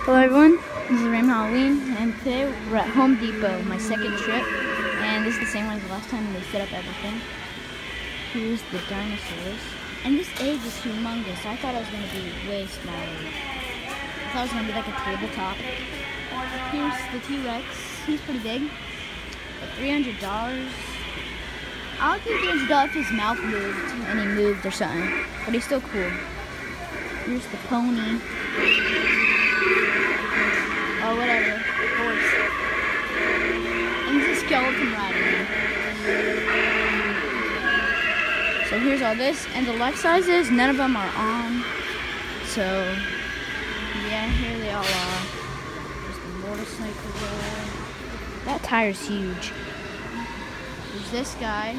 Hello everyone, this is Raymond Halloween, and today we're at Home Depot, my second trip, and this is the same one as the last time when they set up everything. Here's the dinosaurs, and this egg is humongous. I thought it was going to be way smaller. I thought it was going to be like a tabletop. Here's the T-Rex, he's pretty big, but $300. I'll give $300 if his mouth moved, and he moved or something, but he's still cool. Here's the pony. Or whatever, horse. And there's a skeleton riding him. So here's all this, and the life sizes, none of them are on. So, yeah, here they all are. There's the motorcycle there. That tire's huge. There's this guy.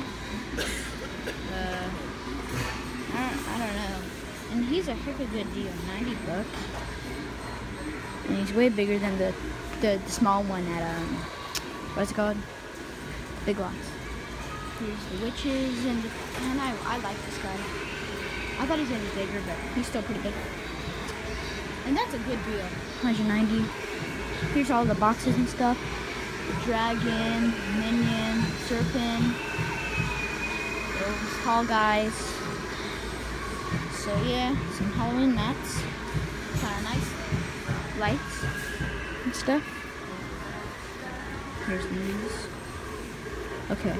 I don't know. And he's a freaking good deal, $90. And he's way bigger than the small one at, what's it called? Big Lots. Here's the witches, and I like this guy. I thought he was going to be bigger, but he's still pretty big. And that's a good deal. $190. Here's all the boxes and stuff. Dragon, minion, serpent. Those tall guys. So yeah, some Halloween mats. Kind of nice. Lights and stuff. Here's these. Okay.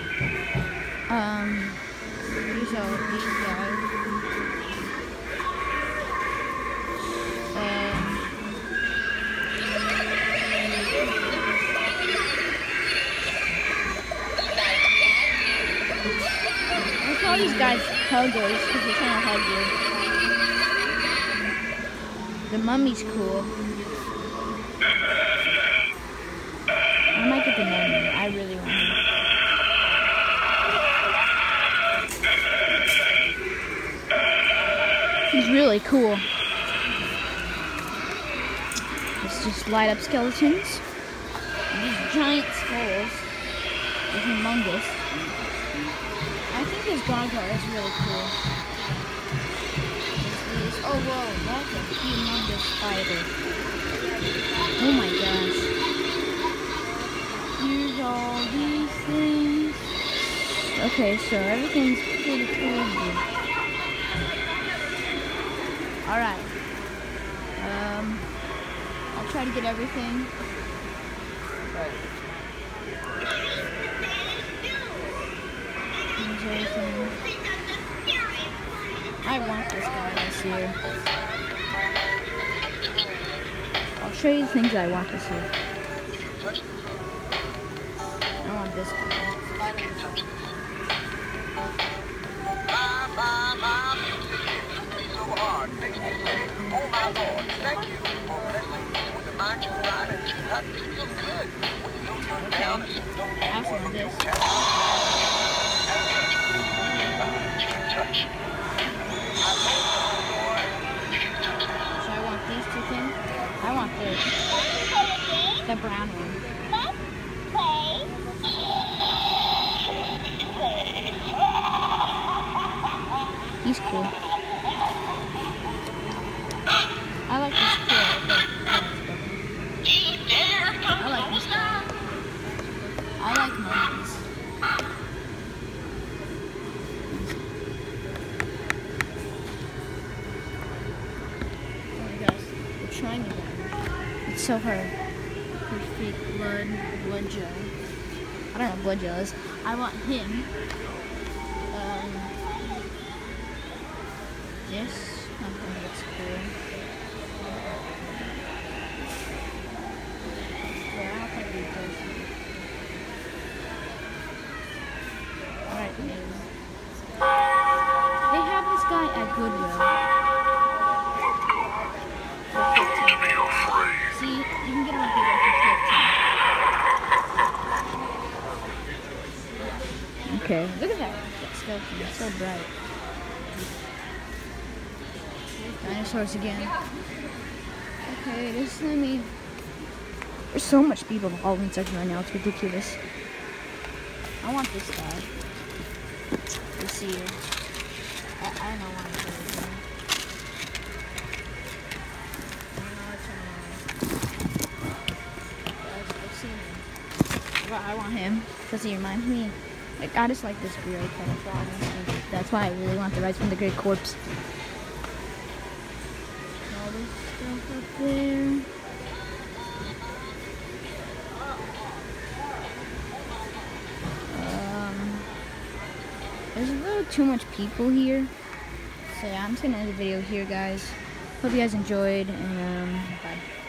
These are these guys. I call these guys huggers because they're trying to hug you. The mummy's cool. I might get the mummy. I really want him. He's really cool. It's just light up skeletons. These giant skulls. They're humongous. I think this gargoyle is really cool. Oh, whoa, that's a humongous spider. Oh my gosh. Here's all these things. Okay, so everything's pretty cool here. Alright. I'll try to get everything. Here's everything. I want this guy this year. I'll show you the things I want this year. I want this guy. Oh my Lord, thank you for blessing with the mind you ride and you have to feel good when you don't turn down and don't I also want this. touch. So I want these two things. I want this. The brown one. He's cool. I like this kid. I like this guy. I like mummies. Oh my gosh, they're trying to die. It's so hard. There's fake blood gel. I don't know what blood gel is. I want him. This, I think looks cool. Yeah, I don't think he does. Alright, maybe. They have this guy at Goodwill. For $15. See, you can get him at Goodwill for $15. Okay, look at that skeleton, it's so bright. Dinosaurs again. Okay, this let me. There's so much people in the Halloween section right now, it's ridiculous. I want this guy. Let's see here. I don't know why I'm doing this. I don't know what's going on. I want him because he reminds me. Like, I just like this gray color frog. That's why I really want the Rise from the Great Corpse. All this stuff up there. There's a little too much people here. So yeah, I'm just gonna end the video here, guys. Hope you guys enjoyed, and bye.